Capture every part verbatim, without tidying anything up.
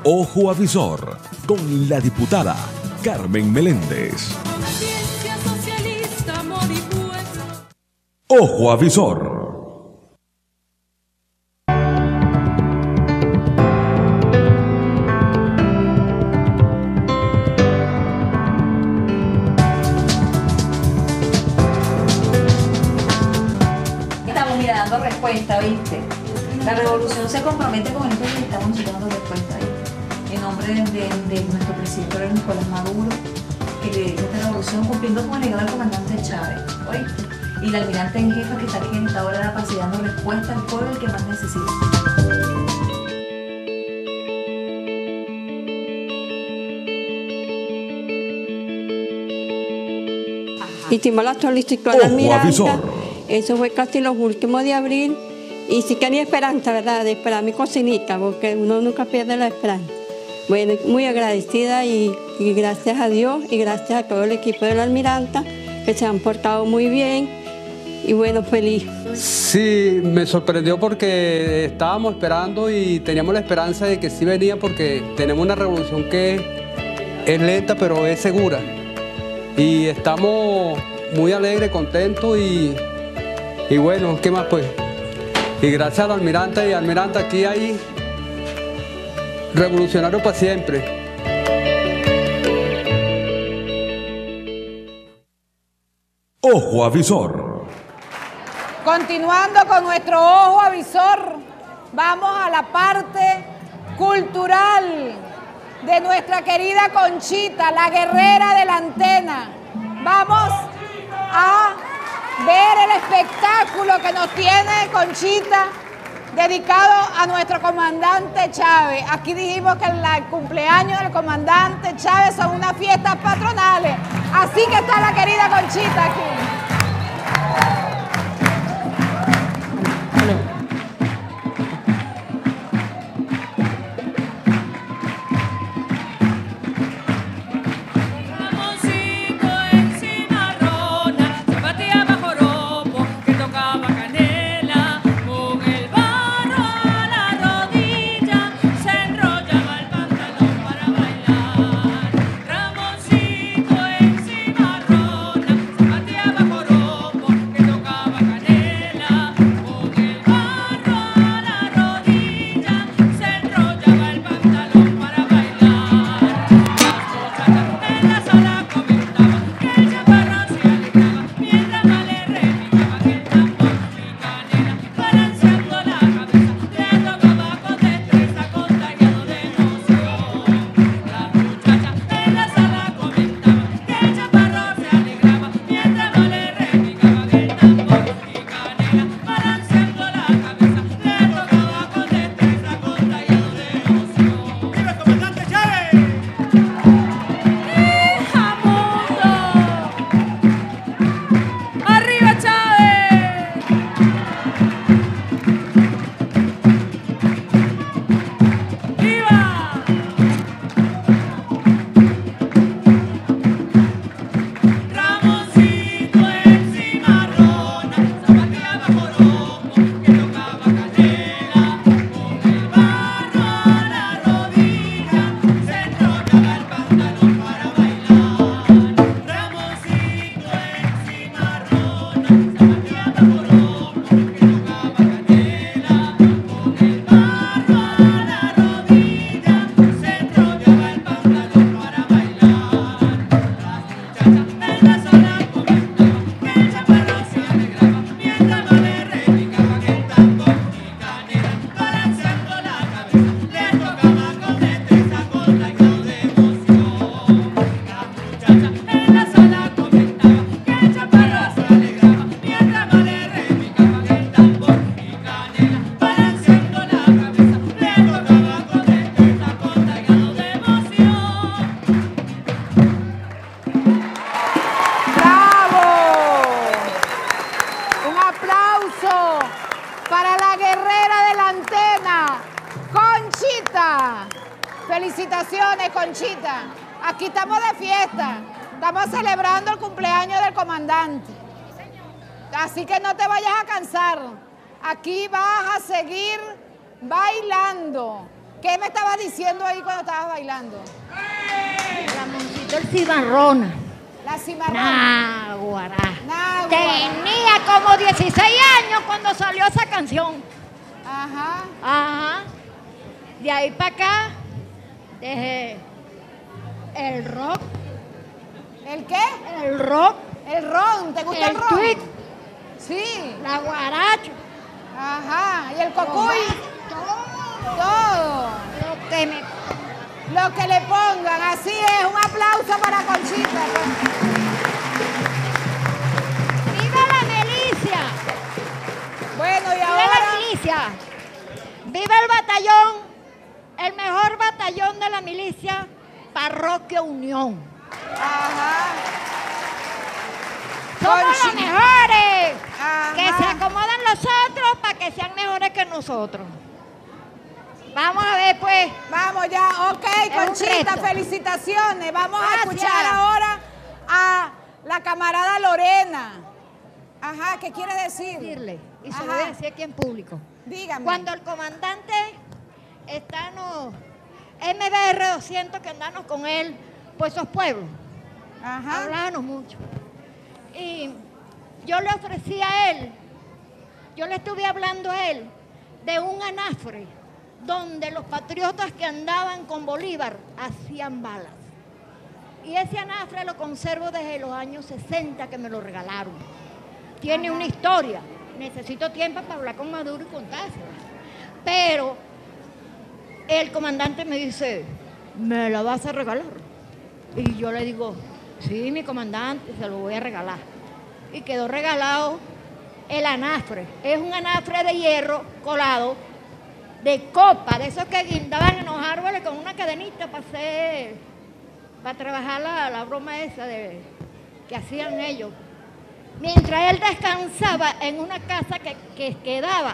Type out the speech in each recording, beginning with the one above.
Ojo Avisor, con la diputada Carmen Meléndez. Ojo Avisor. Estamos mira, dando respuesta, ¿viste? La revolución se compromete con esto y estamos dando respuesta, ¿viste? En nombre de, de, de nuestro presidente Nicolás Maduro, que de esta revolución cumpliendo con el legado del comandante Chávez, ¿oíste? Y la almirante en jefa que está aquí en esta hora de la paz dando respuesta al pueblo el que más necesita. Hicimos la solicitud a la almiranta, eso fue casi los últimos de abril, y sí tenía esperanza, ¿verdad?, de esperar mi cocinita, porque uno nunca pierde la esperanza. Bueno, muy agradecida y, y gracias a Dios y gracias a todo el equipo de la almiranta, que se han portado muy bien. Y bueno, feliz. Sí, me sorprendió porque estábamos esperando y teníamos la esperanza de que sí venía, porque tenemos una revolución que es lenta pero es segura. Y estamos muy alegres, contentos y, y bueno, ¿qué más pues? Y gracias a la almiranta y almiranta, aquí hay revolucionarios para siempre. Ojo Avisor. Continuando con nuestro ojo avisor, vamos a la parte cultural de nuestra querida Conchita, la guerrera de la antena. Vamos a ver el espectáculo que nos tiene Conchita, dedicado a nuestro comandante Chávez. Aquí dijimos que el cumpleaños del comandante Chávez son unas fiestas patronales, así que está la querida Conchita aquí. Felicitaciones, Conchita. Aquí estamos de fiesta. Estamos celebrando el cumpleaños del comandante. Así que no te vayas a cansar. Aquí vas a seguir bailando. ¿Qué me estabas diciendo ahí cuando estabas bailando? Ramoncito el cimarrona. La cimarrona. Náguara. Náguara. Tenía como dieciséis años cuando salió esa canción. Ajá. Ajá. De ahí para acá, dejé el rock. ¿El qué? El rock. El ron. ¿Te gusta el, El ron? tweet. Sí. La guaracha. Ajá. ¿Y el cocuy? Todo. Todo. Lo que me... Lo que le pongan. Así es. Un aplauso para Conchita. ¡Viva la milicia! Bueno, y ¡Viva ahora... la milicia! ¡Viva el batallón! El mejor batallón de la milicia, Parroquia Unión. Ajá. ¡Somos Conchi- los mejores! Ajá. Que se acomodan los otros para que sean mejores que nosotros. Vamos a ver, pues. Vamos ya, ok, un Conchita, reto. felicitaciones. Vamos a Gracias. escuchar ahora a la camarada Lorena. Ajá, ¿qué quiere decir? Decirle, y se Ajá. lo voy a decir aquí en público. Dígame. Cuando el comandante está en los M B R doscientos, que andamos con él por esos pueblos, Ajá. hablábamos mucho. Y yo le ofrecí a él, yo le estuve hablando a él de un anafre donde los patriotas que andaban con Bolívar hacían balas. Y ese anafre lo conservo desde los años sesenta, que me lo regalaron. Tiene Ajá. una historia. Necesito tiempo para hablar con Maduro y contársela. Pero el comandante me dice, ¿me la vas a regalar? Y yo le digo, sí, mi comandante, se lo voy a regalar. Y quedó regalado el anafre. Es un anafre de hierro colado, de copa, de esos que guindaban en los árboles con una cadenita para hacer, para trabajar la, la broma esa de, que hacían ellos. Mientras él descansaba en una casa que, que quedaba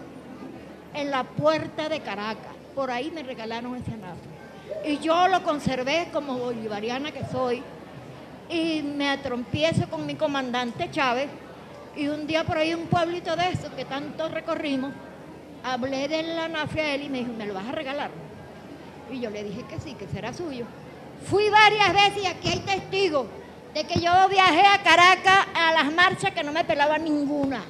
en la puerta de Caracas. Por ahí me regalaron ese anafre. Y yo lo conservé como bolivariana que soy. Y me atrompiezo con mi comandante Chávez. Y un día por ahí un pueblito de esos que tanto recorrimos, hablé del anafre a él y me dijo, ¿me lo vas a regalar? Y yo le dije que sí, que será suyo. Fui varias veces y aquí hay testigos de que yo viajé a Caracas a las marchas que no me pelaba ninguna.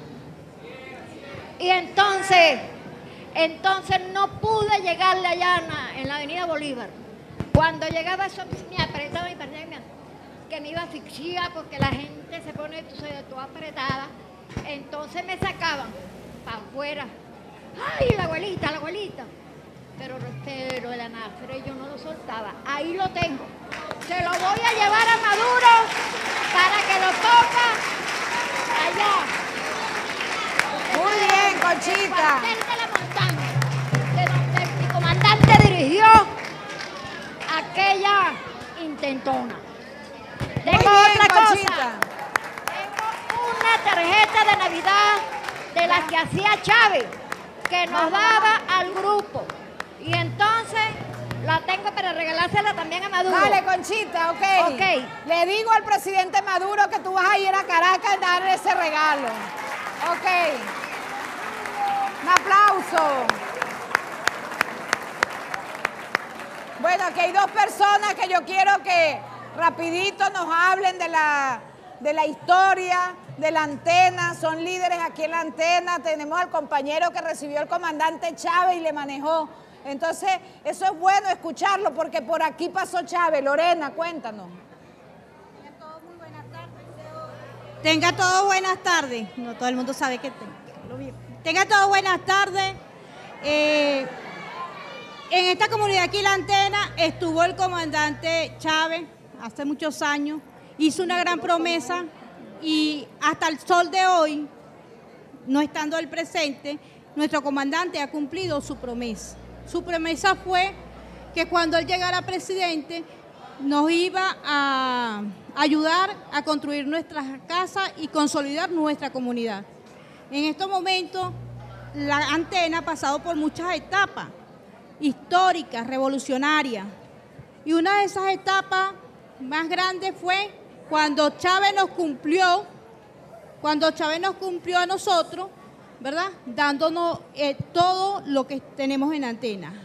Y entonces, entonces no pude llegarle allá en la, en la avenida Bolívar. Cuando llegaba eso me apretaba y parecía que me, que me iba a asfixiar porque la gente se pone tú sabes, toda apretada. Entonces me sacaban para afuera. ¡Ay, la abuelita, la abuelita! Pero, pero el anafre yo no lo soltaba. Ahí lo tengo. Se lo voy a llevar a Maduro para que lo ponga allá. Muy bien, Conchita. En el cuartel de la montaña, de donde mi comandante dirigió aquella intentona. Tengo Muy bien, otra cosa. Conchita. Tengo una tarjeta de Navidad de las que hacía Chávez, que nos daba al grupo. Y entonces la tengo para regalársela también a Maduro. Vale, Conchita, ok. Ok. Le digo al presidente Maduro que tú vas a ir a Caracas a darle ese regalo. Ok. Un aplauso. Bueno, aquí hay dos personas que yo quiero que rapidito nos hablen de la, de la historia de la antena. Son líderes aquí en la antena. Tenemos al compañero que recibió el comandante Chávez y le manejó. Entonces, eso es bueno escucharlo porque por aquí pasó Chávez. Lorena, cuéntanos. Tenga todo muy buenas tardes. Tenga todo buenas tardes. No todo el mundo sabe que tenga. Tenga todo buenas tardes. Eh, en esta comunidad aquí, la antena, estuvo el comandante Chávez hace muchos años. Hizo una gran promesa y hasta el sol de hoy, no estando el presente, nuestro comandante ha cumplido su promesa. Su promesa fue que cuando él llegara presidente nos iba a ayudar a construir nuestras casas y consolidar nuestra comunidad. En estos momentos la antena ha pasado por muchas etapas históricas, revolucionarias, y una de esas etapas más grandes fue cuando Chávez nos cumplió, cuando Chávez nos cumplió a nosotros, ¿verdad? Dándonos eh, todo lo que tenemos en antena.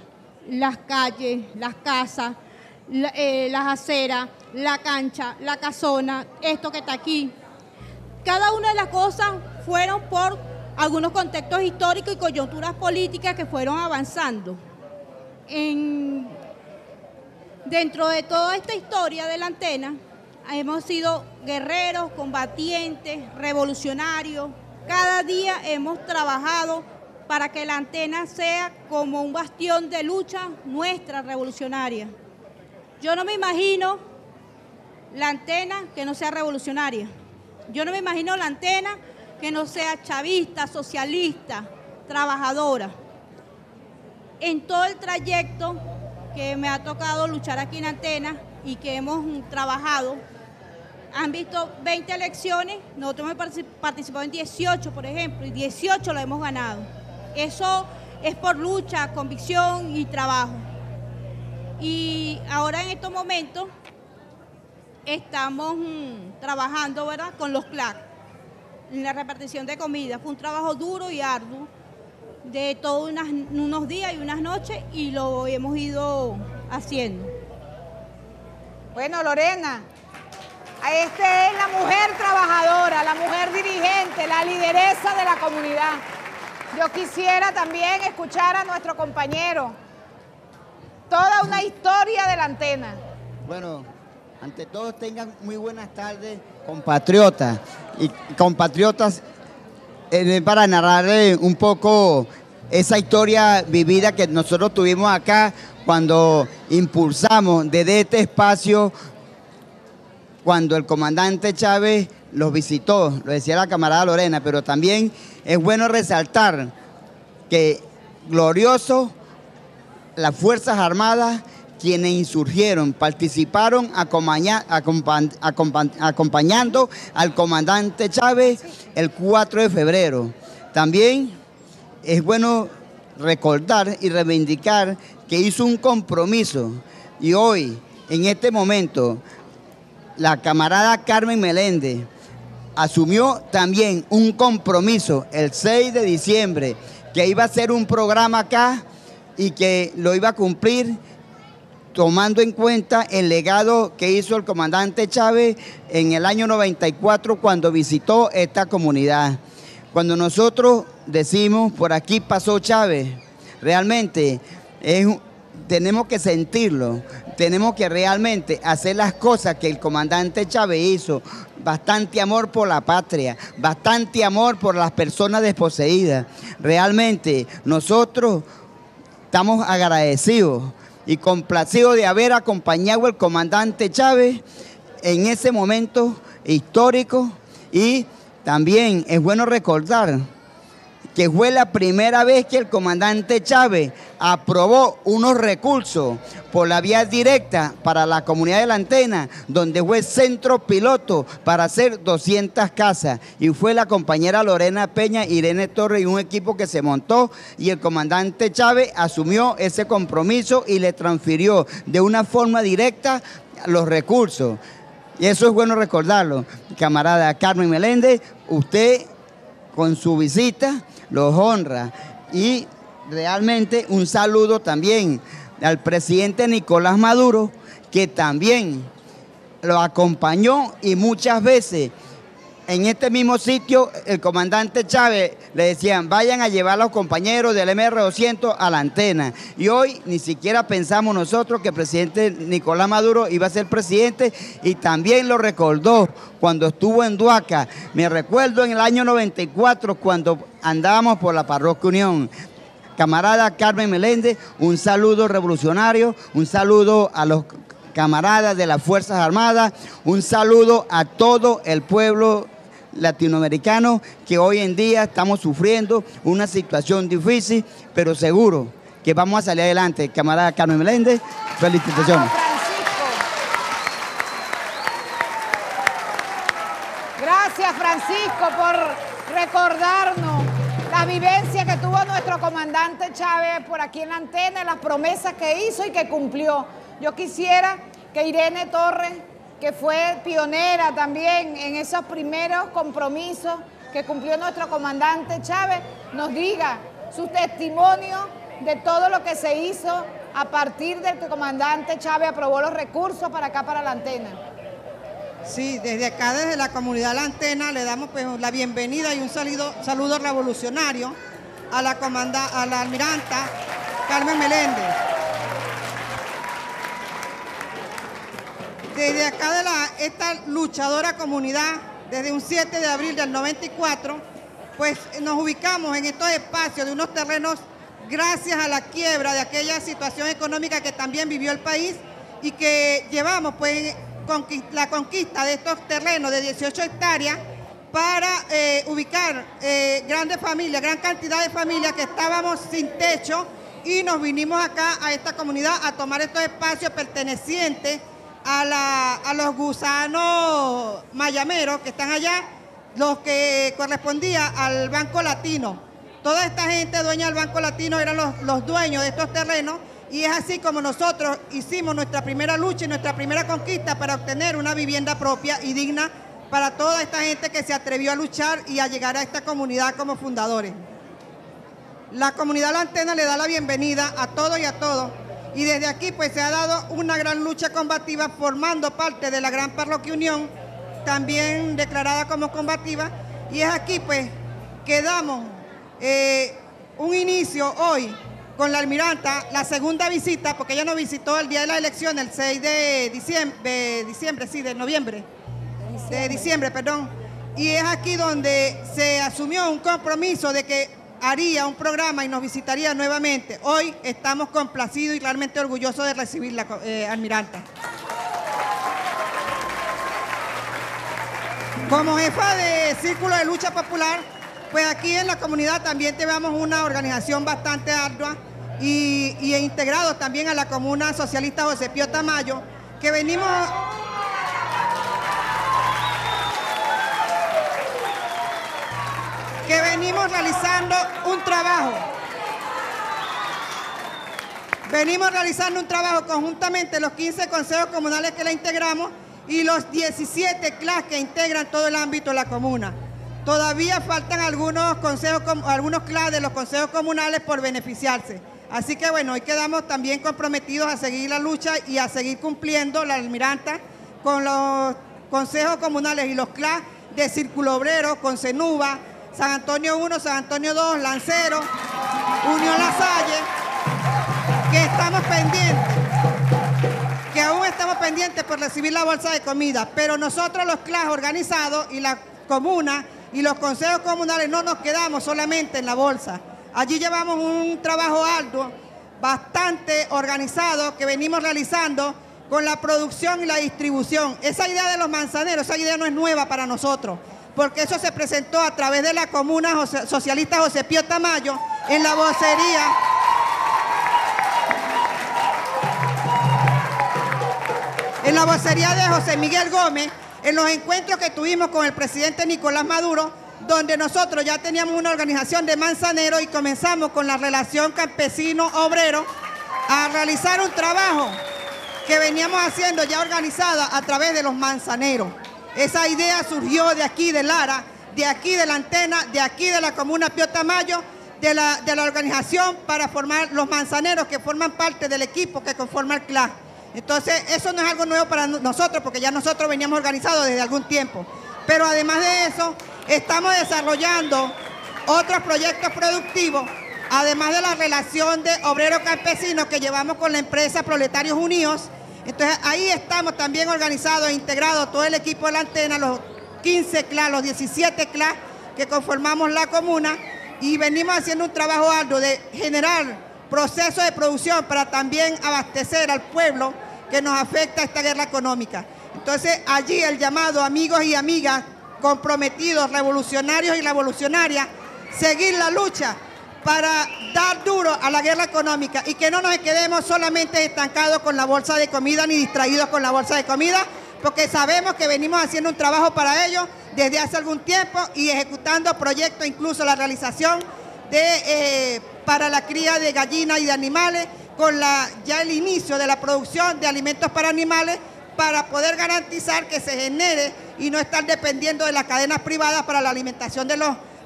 las calles, las casas, la, eh, las aceras, la cancha, la casona, esto que está aquí. Cada una de las cosas fueron por algunos contextos históricos y coyunturas políticas que fueron avanzando. En, dentro de toda esta historia de la antena, hemos sido guerreros, combatientes, revolucionarios. Cada día hemos trabajado para que la antena sea como un bastión de lucha nuestra revolucionaria. Yo no me imagino la antena que no sea revolucionaria. Yo no me imagino la antena que no sea chavista, socialista, trabajadora. En todo el trayecto que me ha tocado luchar aquí en antena y que hemos trabajado, han visto veinte elecciones, nosotros hemos participado en dieciocho, por ejemplo, y dieciocho lo hemos ganado. Eso es por lucha, convicción y trabajo. Y ahora en estos momentos estamos mmm, trabajando, ¿verdad?, con los C L A C, en la repartición de comida. Fue un trabajo duro y arduo, de todos unas, unos días y unas noches, y lo hemos ido haciendo. Bueno, Lorena, esta es la mujer trabajadora, la mujer dirigente, la lideresa de la comunidad. Yo quisiera también escuchar a nuestro compañero, toda una historia de la antena. Bueno, ante todo tengan muy buenas tardes, compatriotas y compatriotas, eh, para narrarles un poco esa historia vivida que nosotros tuvimos acá cuando impulsamos desde este espacio, cuando el comandante Chávez los visitó, lo decía la camarada Lorena, pero también es bueno resaltar que glorioso las Fuerzas Armadas, quienes insurgieron, participaron acompaña, acompa, acompa, acompañando al comandante Chávez el cuatro de febrero. También es bueno recordar y reivindicar que hizo un compromiso, y hoy, en este momento, la camarada Carmen Meléndez asumió también un compromiso el seis de diciembre, que iba a hacer un programa acá y que lo iba a cumplir tomando en cuenta el legado que hizo el comandante Chávez en el año noventa y cuatro cuando visitó esta comunidad. Cuando nosotros decimos por aquí pasó Chávez, realmente es, tenemos que sentirlo, tenemos que realmente hacer las cosas que el comandante Chávez hizo. Bastante amor por la patria, bastante amor por las personas desposeídas. Realmente nosotros estamos agradecidos y complacidos de haber acompañado al comandante Chávez en ese momento histórico, y también es bueno recordar que fue la primera vez que el comandante Chávez aprobó unos recursos por la vía directa para la comunidad de la antena, donde fue centro piloto para hacer doscientas casas, y fue la compañera Lorena Peña, Irene Torres y un equipo que se montó, y el comandante Chávez asumió ese compromiso y le transfirió de una forma directa los recursos. Y eso es bueno recordarlo. Camarada Carmen Meléndez, usted con su visita los honra, y realmente un saludo también al presidente Nicolás Maduro, que también lo acompañó, y muchas veces en este mismo sitio el comandante Chávez le decían vayan a llevar a los compañeros del M R doscientos a la antena, y hoy ni siquiera pensamos nosotros que el presidente Nicolás Maduro iba a ser presidente, y también lo recordó cuando estuvo en Duaca. Me recuerdo en el año noventa y cuatro cuando andábamos por la Parroquia Unión. Camarada Carmen Meléndez, un saludo revolucionario, un saludo a los camaradas de las Fuerzas Armadas, un saludo a todo el pueblo latinoamericano que hoy en día estamos sufriendo una situación difícil, pero seguro que vamos a salir adelante. Camarada Carmen Meléndez, felicitaciones. Gracias, Francisco, por recordarnos la vivencia que tuvo nuestro comandante Chávez por aquí en la antena, las promesas que hizo y que cumplió. Yo quisiera que Irene Torres, que fue pionera también en esos primeros compromisos que cumplió nuestro comandante Chávez, nos diga su testimonio de todo lo que se hizo a partir del que el comandante Chávez aprobó los recursos para acá, para la antena. Sí, desde acá, desde la comunidad La Antena, le damos pues la bienvenida y un saludo, saludo revolucionario a la, comanda, a la almiranta Carmen Meléndez. Desde acá de la, esta luchadora comunidad, desde un siete de abril del noventa y cuatro, pues nos ubicamos en estos espacios de unos terrenos gracias a la quiebra de aquella situación económica que también vivió el país y que llevamos pues la conquista de estos terrenos de dieciocho hectáreas para eh, ubicar eh, grandes familias, gran cantidad de familias que estábamos sin techo y nos vinimos acá a esta comunidad a tomar estos espacios pertenecientes a, la, a los gusanos mayameros que están allá, los que correspondía al Banco Latino. Toda esta gente dueña del Banco Latino eran los, los dueños de estos terrenos y es así como nosotros hicimos nuestra primera lucha y nuestra primera conquista para obtener una vivienda propia y digna para toda esta gente que se atrevió a luchar y a llegar a esta comunidad como fundadores. La comunidad La Antena le da la bienvenida a todos y a todos y desde aquí pues se ha dado una gran lucha combativa formando parte de la Gran Parroquia Unión, también declarada como combativa, y es aquí pues que damos eh, un inicio hoy con la almiranta, la segunda visita, porque ella nos visitó el día de la elección, el seis de diciembre, de diciembre, sí, de noviembre, de diciembre. de diciembre, perdón, y es aquí donde se asumió un compromiso de que haría un programa y nos visitaría nuevamente. Hoy estamos complacidos y realmente orgullosos de recibir la eh, almiranta. Como jefa de Círculo de Lucha Popular, pues aquí en la comunidad también tenemos una organización bastante ardua y, y integrados también a la Comuna Socialista José Pío Tamayo, que venimos... que venimos realizando un trabajo. Venimos realizando un trabajo conjuntamente los quince consejos comunales que la integramos y los diecisiete C L A S que integran todo el ámbito de la comuna. Todavía faltan algunos consejos, algunos C L A S de los consejos comunales por beneficiarse. Así que bueno, hoy quedamos también comprometidos a seguir la lucha y a seguir cumpliendo la almiranta con los consejos comunales y los C L A S de Círculo Obrero, con Cenuba, San Antonio uno, San Antonio dos, Lancero, Unión La Salle, que estamos pendientes, que aún estamos pendientes por recibir la bolsa de comida, pero nosotros los C L A S organizados y la comuna y los consejos comunales no nos quedamos solamente en la bolsa. Allí llevamos un trabajo arduo, bastante organizado, que venimos realizando con la producción y la distribución. Esa idea de los manzaneros, esa idea no es nueva para nosotros, porque eso se presentó a través de la Comuna José, Socialista José Pío Tamayo en la vocería en la vocería de José Miguel Gómez, en los encuentros que tuvimos con el presidente Nicolás Maduro, donde nosotros ya teníamos una organización de manzaneros y comenzamos con la relación campesino-obrero a realizar un trabajo que veníamos haciendo ya organizada a través de los manzaneros. Esa idea surgió de aquí de Lara, de aquí de la Antena, de aquí de la Comuna Pío Tamayo, de la, de la organización para formar los manzaneros que forman parte del equipo que conforma el C L A S. Entonces, eso no es algo nuevo para nosotros, porque ya nosotros veníamos organizados desde algún tiempo. Pero además de eso, estamos desarrollando otros proyectos productivos, además de la relación de obrero-campesino que llevamos con la empresa Proletarios Unidos. Entonces, ahí estamos también organizados e integrados todo el equipo de la Antena, los quince C L A S, los diecisiete C L A S que conformamos la comuna, y venimos haciendo un trabajo arduo de generar procesos de producción para también abastecer al pueblo que nos afecta esta guerra económica. Entonces, allí el llamado, amigos y amigas comprometidos, revolucionarios y revolucionarias, seguir la lucha para dar duro a la guerra económica y que no nos quedemos solamente estancados con la bolsa de comida ni distraídos con la bolsa de comida, porque sabemos que venimos haciendo un trabajo para ello desde hace algún tiempo y ejecutando proyectos, incluso la realización de, eh, para la cría de gallinas y de animales, con la, ya el inicio de la producción de alimentos para animales, para poder garantizar que se genere y no estar dependiendo de las cadenas privadas para la alimentación de los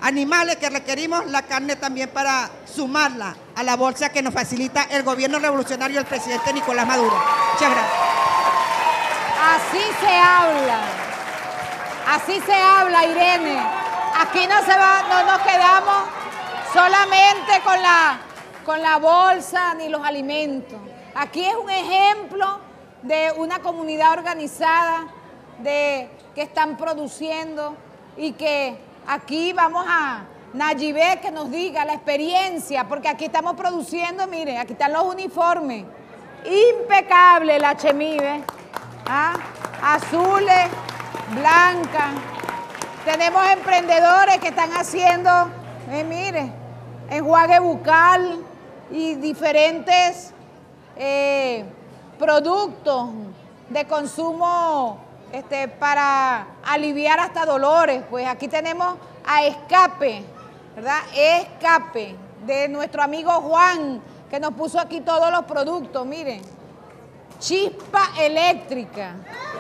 animales que requerimos la carne también para sumarla a la bolsa que nos facilita el gobierno revolucionario del presidente Nicolás Maduro. Muchas gracias. Así se habla, así se habla, Irene. Aquí no, se va, no nos quedamos solamente con la, con la bolsa ni los alimentos. Aquí es un ejemplo de una comunidad organizada de, que están produciendo y que aquí vamos a Nayibet que nos diga la experiencia, porque aquí estamos produciendo, miren, aquí están los uniformes, impecable la Chemive, ¿ah? Azules, blancas. Tenemos emprendedores que están haciendo, eh, mire, enjuague bucal y diferentes eh, productos de consumo este, para aliviar hasta dolores. Pues aquí tenemos a Escape, ¿verdad? Escape, de nuestro amigo Juan, que nos puso aquí todos los productos, miren. Chispa eléctrica.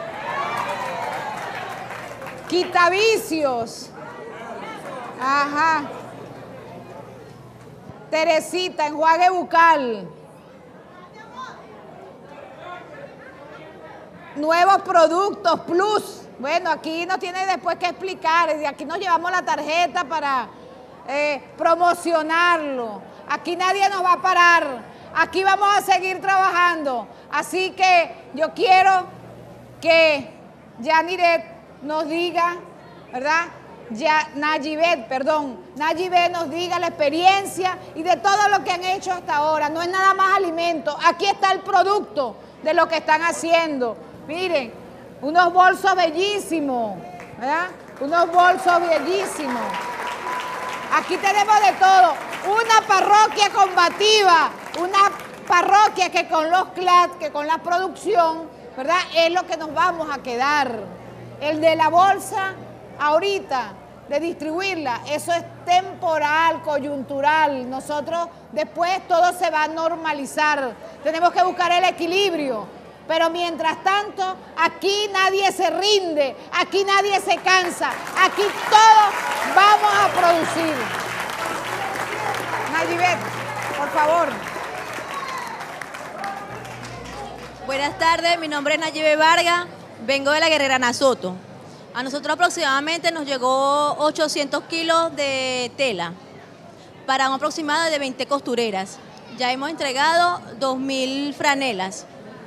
Quitavicios. Ajá. Teresita, enjuague bucal. Nuevos productos, plus. Bueno, aquí nos tiene después que explicar. De aquí nos llevamos la tarjeta para eh, promocionarlo. Aquí nadie nos va a parar. Aquí vamos a seguir trabajando. Así que yo quiero que Yaniret nos diga, ¿verdad? Ya, Nayibet, perdón, Nayibet nos diga la experiencia y de todo lo que han hecho hasta ahora. No es nada más alimento. Aquí está el producto de lo que están haciendo. Miren, unos bolsos bellísimos, ¿verdad? Unos bolsos bellísimos. Aquí tenemos de todo. Una parroquia combativa, una parroquia que con los C L A D, que con la producción, ¿verdad? Es lo que nos vamos a quedar. El de la bolsa, ahorita, de distribuirla, eso es temporal, coyuntural. Nosotros después todo se va a normalizar. Tenemos que buscar el equilibrio. Pero mientras tanto, aquí nadie se rinde, aquí nadie se cansa, aquí todos vamos a producir. Nayibet, por favor. Buenas tardes, mi nombre es Nayibet Vargas, vengo de la Guerrera Nasoto. A nosotros aproximadamente nos llegó ochocientos kilos de tela para un aproximado de veinte costureras. Ya hemos entregado dos mil franelas.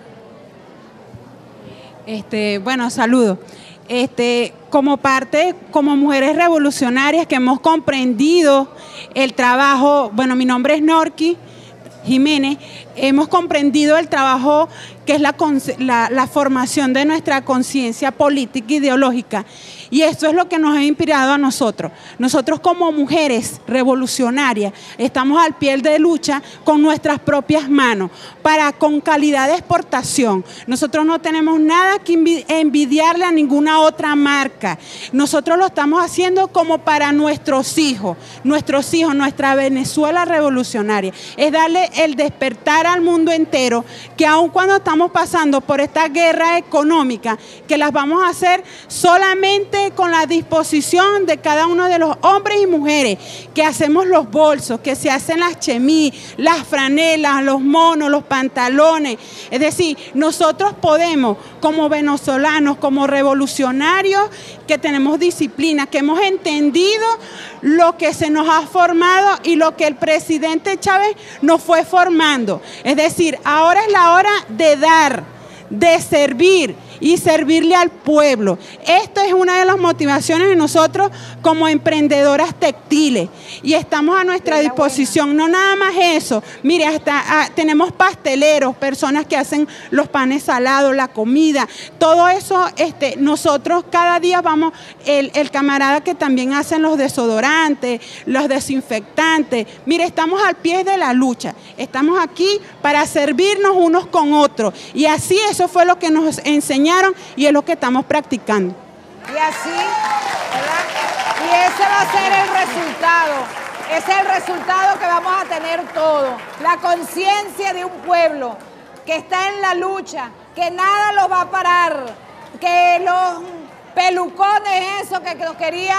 Este, bueno, saludos. Este, como parte, como mujeres revolucionarias que hemos comprendido el trabajo, bueno, mi nombre es Norqui Jiménez, hemos comprendido el trabajo que es la, la, la formación de nuestra conciencia política e ideológica. Y esto es lo que nos ha inspirado a nosotros. Nosotros como mujeres revolucionarias estamos al pie de lucha con nuestras propias manos para con calidad de exportación. Nosotros no tenemos nada que envidiarle a ninguna otra marca. Nosotros lo estamos haciendo como para nuestros hijos, nuestros hijos, nuestra Venezuela revolucionaria. Es darle el despertar al mundo entero que aun cuando estamos pasando por esta guerra económica, que las vamos a hacer solamente con la disposición de cada uno de los hombres y mujeres que hacemos los bolsos, que se hacen las chemis, las franelas, los monos, los pantalones. Es decir, nosotros podemos, como venezolanos, como revolucionarios, que tenemos disciplina, que hemos entendido lo que se nos ha formado y lo que el presidente Chávez nos fue formando. Es decir, ahora es la hora de dar, de servir y servirle al pueblo. Esto es una de las motivaciones de nosotros como emprendedoras textiles y estamos a nuestra disposición. No nada más eso, mire, hasta ah, tenemos pasteleros, personas que hacen los panes salados, la comida, todo eso, este, nosotros cada día vamos, el, el camarada que también hacen los desodorantes, los desinfectantes, mire, estamos al pie de la lucha, estamos aquí para servirnos unos con otros y así eso fue lo que nos enseñaron y es lo que estamos practicando. Y así, ¿verdad? Y ese va a ser el resultado. Ese es el resultado que vamos a tener todos. La conciencia de un pueblo que está en la lucha, que nada los va a parar, que los pelucones, esos que nos querían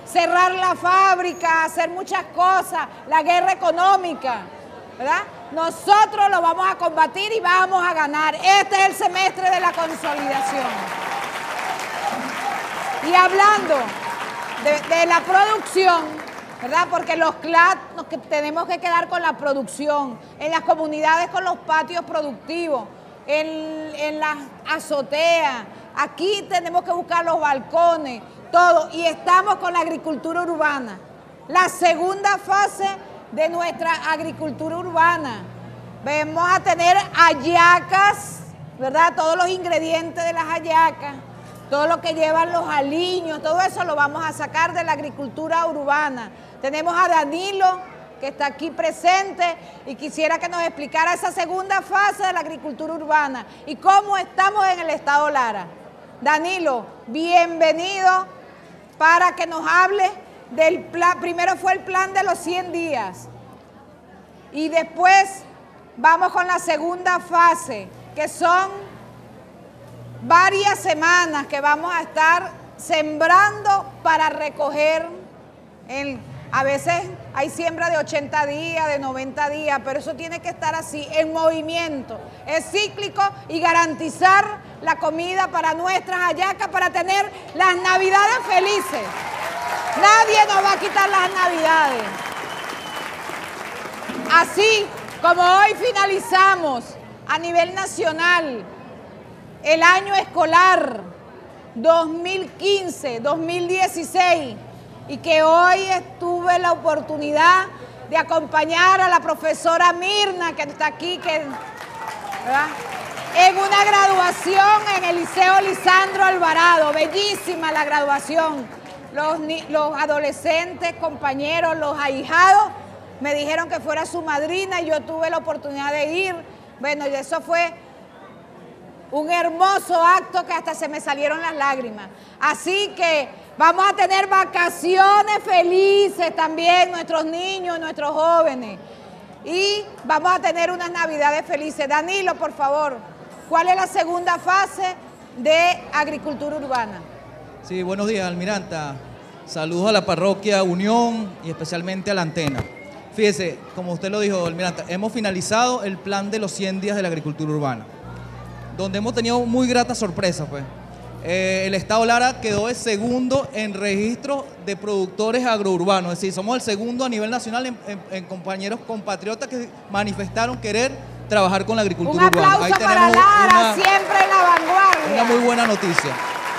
cerrar la fábrica, hacer muchas cosas, la guerra económica, ¿verdad? Nosotros lo vamos a combatir y vamos a ganar. Este es el semestre de la consolidación. Y hablando de, de la producción, ¿verdad? Porque los C L A T nos que tenemos que quedar con la producción, en las comunidades con los patios productivos, en, en las azoteas, aquí tenemos que buscar los balcones, todo, y estamos con la agricultura urbana. La segunda fase de nuestra agricultura urbana. Vamos a tener hallacas, ¿verdad? Todos los ingredientes de las hallacas, todo lo que llevan los aliños, todo eso lo vamos a sacar de la agricultura urbana. Tenemos a Danilo, que está aquí presente, y quisiera que nos explicara esa segunda fase de la agricultura urbana y cómo estamos en el estado Lara. Danilo, bienvenido para que nos hable del plan. Primero fue el plan de los cien días y después vamos con la segunda fase, que son varias semanas que vamos a estar sembrando para recoger. En, a veces hay siembra de ochenta días, de noventa días, pero eso tiene que estar así, en movimiento. Es cíclico y garantizar la comida para nuestras hallacas, para tener las navidades felices. Nadie nos va a quitar las navidades. Así como hoy finalizamos a nivel nacional el año escolar dos mil quince dos mil dieciséis y que hoy tuve la oportunidad de acompañar a la profesora Mirna, que está aquí, que, ¿verdad?, en una graduación en el Liceo Lisandro Alvarado. Bellísima la graduación. Los, los adolescentes, compañeros, los ahijados, me dijeron que fuera su madrina y yo tuve la oportunidad de ir. Bueno, y eso fue un hermoso acto que hasta se me salieron las lágrimas. Así que vamos a tener vacaciones felices también, nuestros niños, nuestros jóvenes. Y vamos a tener unas navidades felices. Danilo, por favor, ¿cuál es la segunda fase de agricultura urbana? Sí, buenos días, almiranta. Saludos a la parroquia Unión y especialmente a la antena. Fíjese, como usted lo dijo, almiranta, hemos finalizado el plan de los cien días de la agricultura urbana, donde hemos tenido muy gratas sorpresas, pues. Eh, el estado Lara quedó el segundo en registro de productores agrourbanos, es decir, somos el segundo a nivel nacional en, en, en compañeros compatriotas que manifestaron querer trabajar con la agricultura Un urbana. aplauso para Lara, una, siempre en la vanguardia. Una muy buena noticia.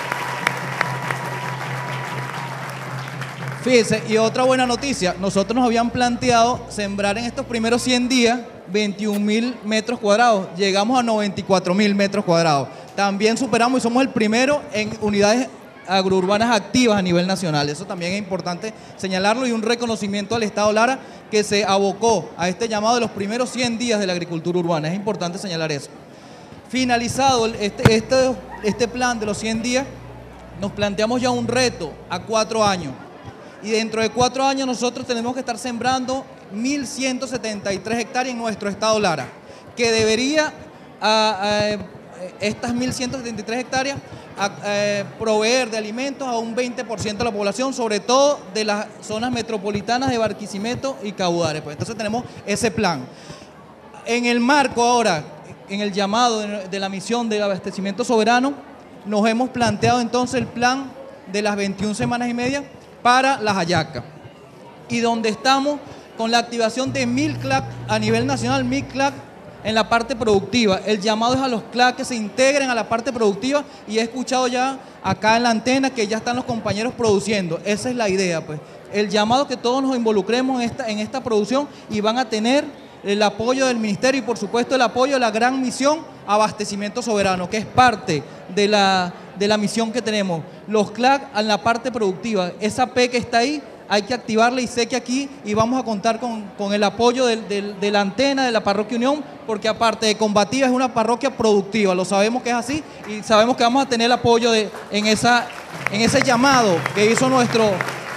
Fíjense, y otra buena noticia, nosotros nos habían planteado sembrar en estos primeros cien días veintiún mil metros cuadrados, llegamos a noventa y cuatro mil metros cuadrados. También superamos y somos el primero en unidades agrourbanas activas a nivel nacional. Eso también es importante señalarlo y un reconocimiento al estado Lara que se abocó a este llamado de los primeros cien días de la agricultura urbana. Es importante señalar eso. Finalizado este, este, este plan de los cien días, nos planteamos ya un reto a cuatro años. Y dentro de cuatro años nosotros tenemos que estar sembrando mil ciento setenta y tres hectáreas en nuestro estado Lara, que debería a, a, estas mil ciento setenta y tres hectáreas a, a, proveer de alimentos a un veinte por ciento de la población, sobre todo de las zonas metropolitanas de Barquisimeto y Caudares. Pues entonces tenemos ese plan. En el marco ahora, en el llamado de, de la misión de abastecimiento soberano, nos hemos planteado entonces el plan de las veintiuna semanas y media para las hallacas, y donde estamos con la activación de mil C L A C a nivel nacional, mil C L A C en la parte productiva. El llamado es a los C L A C que se integren a la parte productiva, y he escuchado ya acá en la antena que ya están los compañeros produciendo. Esa es la idea, pues. El llamado que todos nos involucremos en esta, en esta producción, y van a tener el apoyo del ministerio y por supuesto el apoyo de la gran misión Abastecimiento Soberano, que es parte de la, de la misión que tenemos. Los C L A C en la parte productiva, esa P que está ahí, hay que activarla, y sé que aquí y vamos a contar con, con el apoyo de, de, de la antena de la parroquia Unión, porque aparte de combativa es una parroquia productiva, lo sabemos que es así, y sabemos que vamos a tener el apoyo de, en, esa, en ese llamado que hizo nuestro,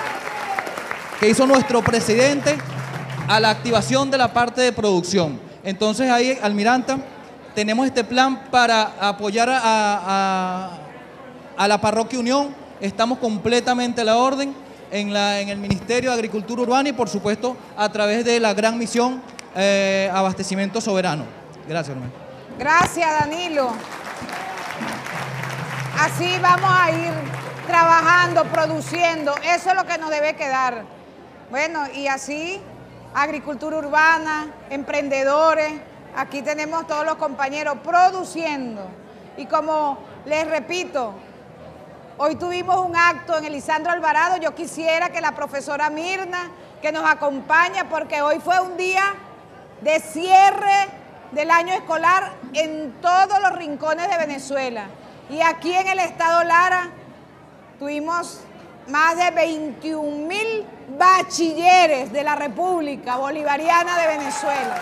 que hizo nuestro presidente a la activación de la parte de producción. Entonces ahí, almiranta, tenemos este plan para apoyar a, a, a la parroquia Unión, estamos completamente a la orden. en, la, en el Ministerio de Agricultura Urbana y por supuesto a través de la gran misión eh, Abastecimiento Soberano. Gracias, hermano. Gracias, Danilo. Así vamos a ir trabajando, produciendo. Eso es lo que nos debe quedar. Bueno, y así, agricultura urbana, emprendedores. Aquí tenemos todos los compañeros produciendo. Y como les repito, hoy tuvimos un acto en el Lisandro Alvarado. Yo quisiera que la profesora Mirna, que nos acompaña, porque hoy fue un día de cierre del año escolar en todos los rincones de Venezuela. Y aquí en el estado Lara tuvimos más de veintiún mil bachilleres de la República Bolivariana de Venezuela.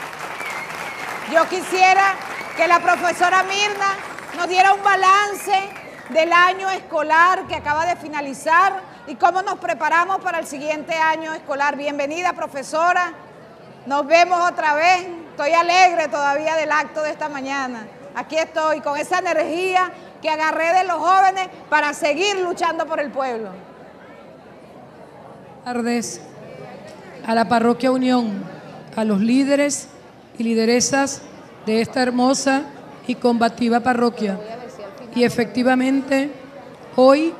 Yo quisiera que la profesora Mirna nos diera un balance del año escolar que acaba de finalizar y cómo nos preparamos para el siguiente año escolar. Bienvenida, profesora. Nos vemos otra vez. Estoy alegre todavía del acto de esta mañana. Aquí estoy con esa energía que agarré de los jóvenes para seguir luchando por el pueblo. Buenas tardes a la Parroquia Unión, a los líderes y lideresas de esta hermosa y combativa parroquia. Y efectivamente, hoy,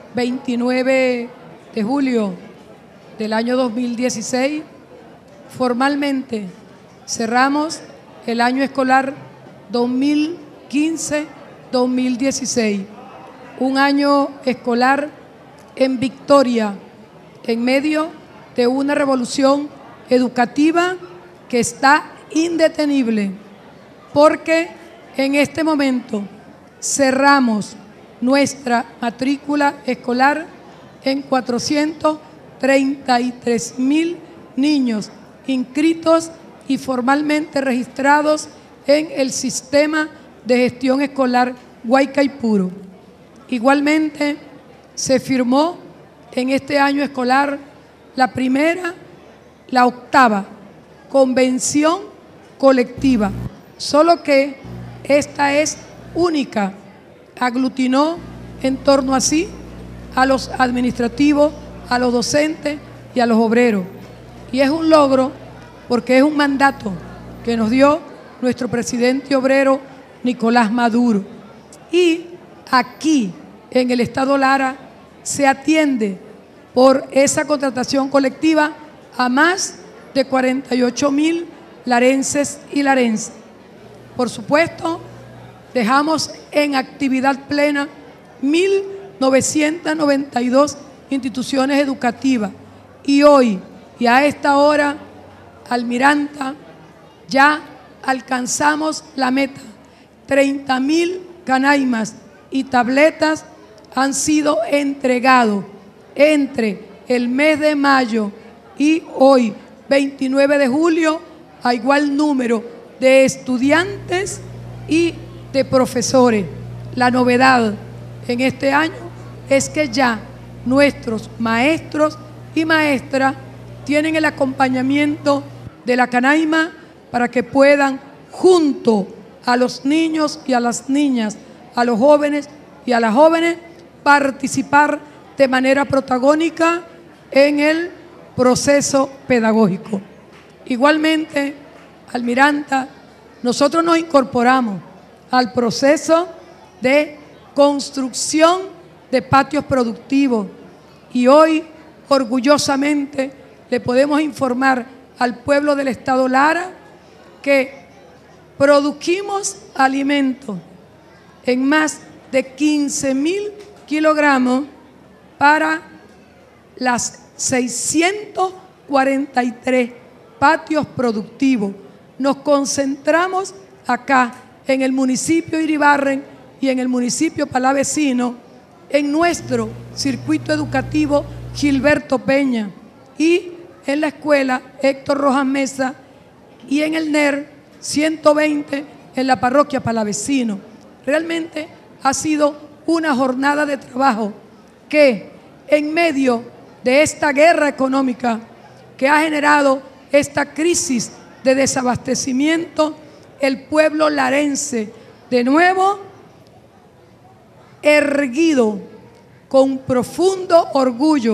veintinueve de julio del año dos mil dieciséis, formalmente cerramos el año escolar dos mil quince dos mil dieciséis, un año escolar en victoria, en medio de una revolución educativa que está indetenible, porque en este momento cerramos nuestra matrícula escolar en cuatrocientos treinta y tres mil niños inscritos y formalmente registrados en el sistema de gestión escolar Guaycaipuro. Igualmente, se firmó en este año escolar la primera, la octava convención colectiva, solo que esta es única, aglutinó en torno a sí a los administrativos, a los docentes y a los obreros. Y es un logro porque es un mandato que nos dio nuestro presidente obrero Nicolás Maduro. Y aquí, en el estado Lara, se atiende por esa contratación colectiva a más de cuarenta y ocho mil larenses y larenses. Por supuesto, dejamos en actividad plena mil novecientas noventa y dos instituciones educativas y hoy y a esta hora, Almiranta, ya alcanzamos la meta. treinta mil canaimas y tabletas han sido entregados entre el mes de mayo y hoy, veintinueve de julio, a igual número de estudiantes y de profesores. La novedad en este año es que ya nuestros maestros y maestras tienen el acompañamiento de la canaima para que puedan, junto a los niños y a las niñas, a los jóvenes y a las jóvenes, participar de manera protagónica en el proceso pedagógico. Igualmente, Almiranta, nosotros nos incorporamos al proceso de construcción de patios productivos y hoy, orgullosamente, le podemos informar al pueblo del estado Lara que produjimos alimentos en más de quince mil kilogramos para las seiscientos cuarenta y tres patios productivos. Nos concentramos acá en el municipio de Iribarren y en el municipio palavecino en nuestro circuito educativo Gilberto Peña y en la escuela Héctor Rojas Mesa y en el N E R ciento veinte en la parroquia Palavecino. Realmente ha sido una jornada de trabajo que en medio de esta guerra económica que ha generado esta crisis de desabastecimiento, el pueblo larense de nuevo erguido con profundo orgullo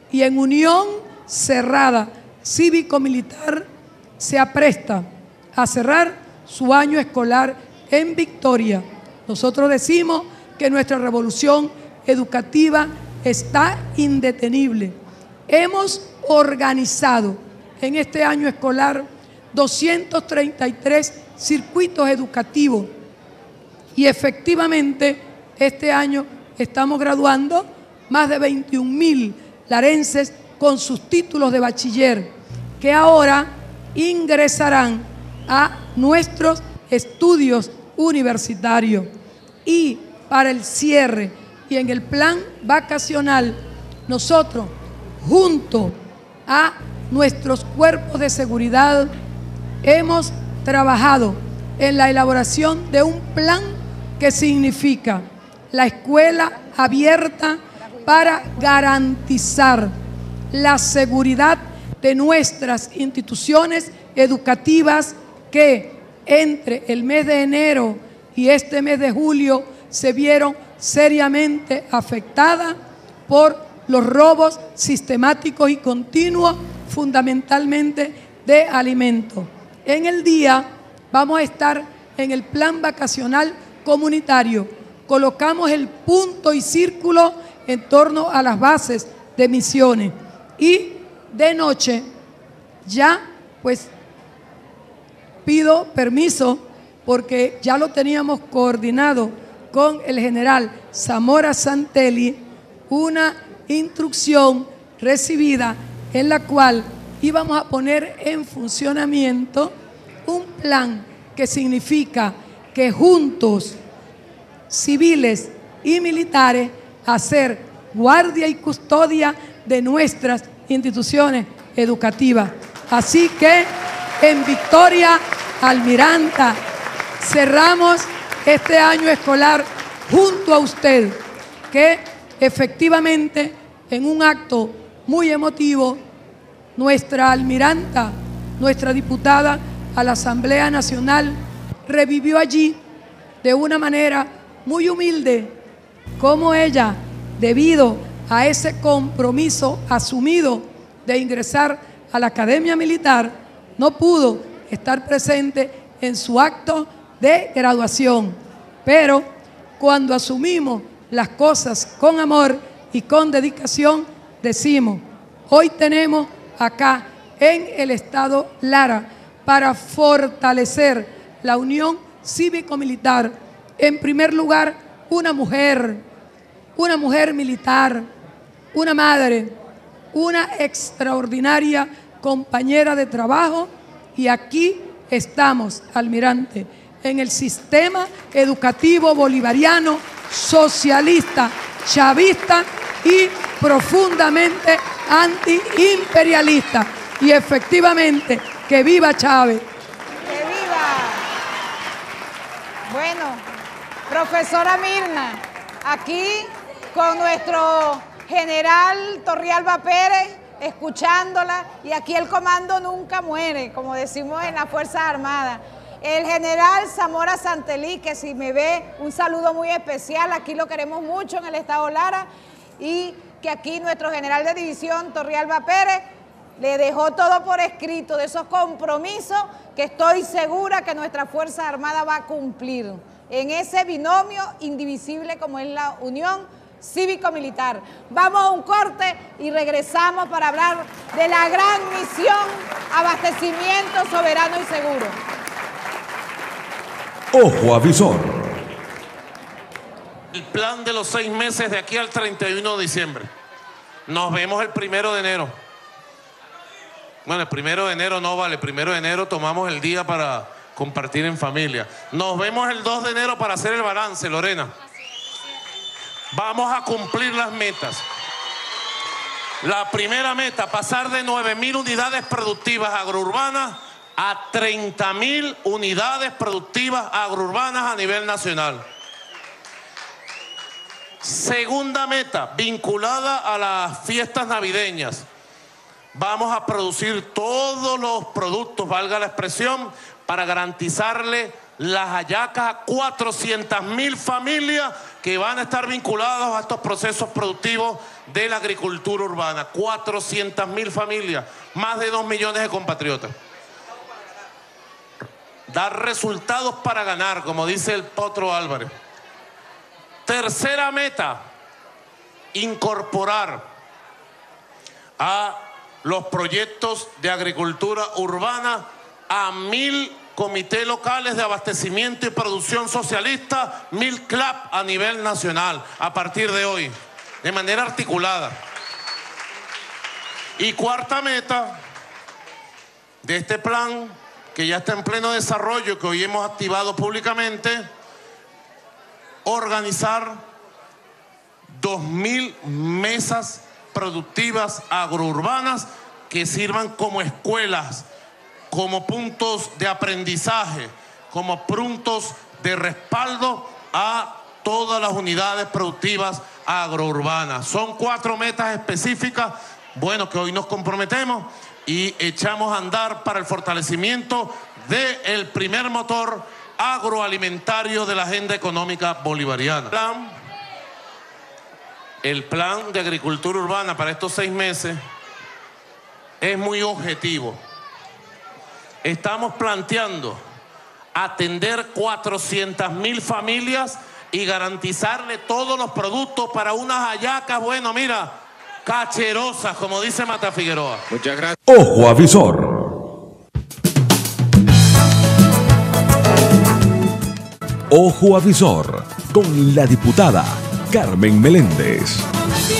y en unión cerrada cívico-militar se apresta a cerrar su año escolar en victoria. Nosotros decimos que nuestra revolución educativa está indetenible. Hemos organizado en este año escolar doscientos treinta y tres circuitos educativos y efectivamente este año estamos graduando más de veintiún mil larenses con sus títulos de bachiller que ahora ingresarán a nuestros estudios universitarios. Y para el cierre y en el plan vacacional, nosotros, junto a nuestros cuerpos de seguridad, hemos trabajado en la elaboración de un plan que significa la escuela abierta para garantizar la seguridad de nuestras instituciones educativas que entre el mes de enero y este mes de julio se vieron seriamente afectadas por los robos sistemáticos y continuos, fundamentalmente de alimentos. En el día vamos a estar en el plan vacacional comunitario. Colocamos el punto y círculo en torno a las bases de Misiones. Y de noche ya pues pido permiso porque ya lo teníamos coordinado con el general Zamora Santelli, una instrucción recibida en la cual íbamos a poner en funcionamiento un plan que significa que juntos, civiles y militares, hacer guardia y custodia de nuestras instituciones educativas. Así que en Victoria Almiranta cerramos este año escolar junto a usted, que efectivamente en un acto muy emotivo, nuestra almiranta, nuestra diputada a la Asamblea Nacional, revivió allí de una manera muy humilde cómo ella, debido a ese compromiso asumido de ingresar a la Academia Militar, no pudo estar presente en su acto de graduación. Pero cuando asumimos las cosas con amor y con dedicación, decimos, hoy tenemos acá en el Estado Lara para fortalecer la unión cívico-militar. En primer lugar, una mujer, una mujer militar, una madre, una extraordinaria compañera de trabajo, y aquí estamos, almirante, en el sistema educativo bolivariano, socialista, chavista y profundamente antiimperialista. Y efectivamente, que viva Chávez. ¡Que viva! Bueno, profesora Mirna, aquí con nuestro general Torrialba Pérez, escuchándola, y aquí el comando nunca muere, como decimos en las Fuerzas Armadas. El general Zamora Santelli, que si me ve, un saludo muy especial, aquí lo queremos mucho en el Estado Lara, y que aquí nuestro general de división, Torrialba Pérez, le dejó todo por escrito de esos compromisos que estoy segura que nuestra Fuerza Armada va a cumplir en ese binomio indivisible como es la unión cívico-militar. Vamos a un corte y regresamos para hablar de la gran misión abastecimiento soberano y seguro. Ojo avisor. El plan de los seis meses de aquí al treinta y uno de diciembre. Nos vemos el primero de enero. Bueno, el primero de enero no vale. El primero de enero tomamos el día para compartir en familia. Nos vemos el dos de enero para hacer el balance, Lorena. Vamos a cumplir las metas. La primera meta, pasar de nueve mil unidades productivas agrourbanas a treinta mil unidades productivas agrourbanas a nivel nacional. Segunda meta, vinculada a las fiestas navideñas. Vamos a producir todos los productos, valga la expresión, para garantizarle las hallacas a cuatrocientas mil familias que van a estar vinculadas a estos procesos productivos de la agricultura urbana. cuatrocientas mil familias, más de dos millones de compatriotas. Dar resultados para ganar, como dice el Potro Álvarez. Tercera meta, incorporar a los proyectos de agricultura urbana a mil comités locales de abastecimiento y producción socialista, mil C L A P a nivel nacional, a partir de hoy, de manera articulada. Y cuarta meta de este plan, que ya está en pleno desarrollo, que hoy hemos activado públicamente, organizar dos mil mesas productivas agrourbanas que sirvan como escuelas, como puntos de aprendizaje, como puntos de respaldo a todas las unidades productivas agrourbanas. Son cuatro metas específicas, bueno, que hoy nos comprometemos y echamos a andar para el fortalecimiento del primer motor agroalimentario de la agenda económica bolivariana. El plan de agricultura urbana para estos seis meses es muy objetivo. Estamos planteando atender cuatrocientas mil familias y garantizarle todos los productos para unas hallacas, bueno, mira, cacherosas, como dice Mata Figueroa. Muchas gracias. Ojo avisor. Ojo avisor con la diputada Carmen Meléndez.